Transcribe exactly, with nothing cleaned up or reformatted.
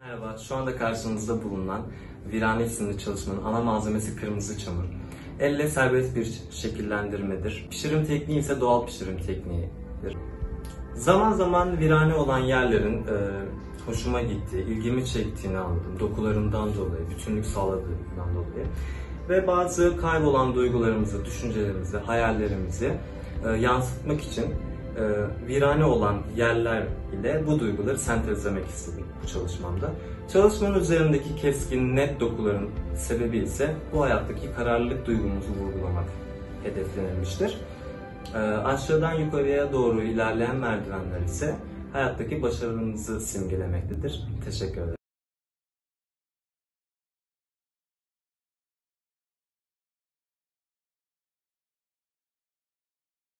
Merhaba, şu anda karşınızda bulunan Virane isimli çalışmanın ana malzemesi kırmızı çamur. Elle serbest bir şekillendirmedir. Pişirim tekniği ise doğal pişirim tekniğidir. Zaman zaman virane olan yerlerin e, hoşuma gittiği, ilgimi çektiğini anladım. Dokularından dolayı, bütünlük sağladığından dolayı. Ve bazı kaybolan duygularımızı, düşüncelerimizi, hayallerimizi e, yansıtmak için e, virane olan yerler ile bu duyguları sentezlemek istedim bu çalışmamda. Çalışmanın üzerindeki keskin, net dokuların sebebi ise bu hayattaki kararlılık duygumuzu vurgulamak hedeflenilmiştir. E, aşağıdan yukarıya doğru ilerleyen merdivenler ise hayattaki başarımızı simgelemektedir. Teşekkür ederim.